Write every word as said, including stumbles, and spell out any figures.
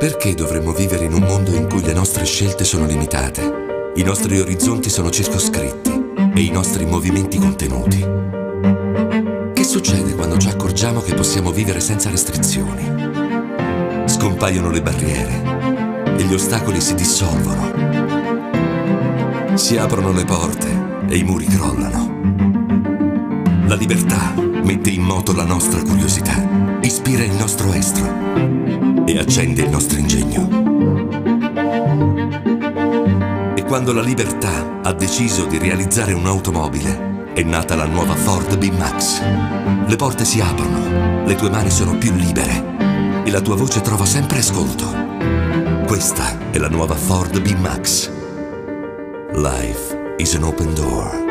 Perché dovremmo vivere in un mondo in cui le nostre scelte sono limitate, i nostri orizzonti sono circoscritti e i nostri movimenti contenuti? Che succede quando ci accorgiamo che possiamo vivere senza restrizioni? Scompaiono le barriere e gli ostacoli si dissolvono. Si aprono le porte e i muri crollano. La libertà mette in moto la nostra curiosità, ispira il nostro estro e accende il nostro ingegno. E quando la libertà ha deciso di realizzare un'automobile, è nata la nuova Ford B-Max. Le porte si aprono, le tue mani sono più libere e la tua voce trova sempre ascolto. Questa è la nuova Ford B-Max. Life is an open door.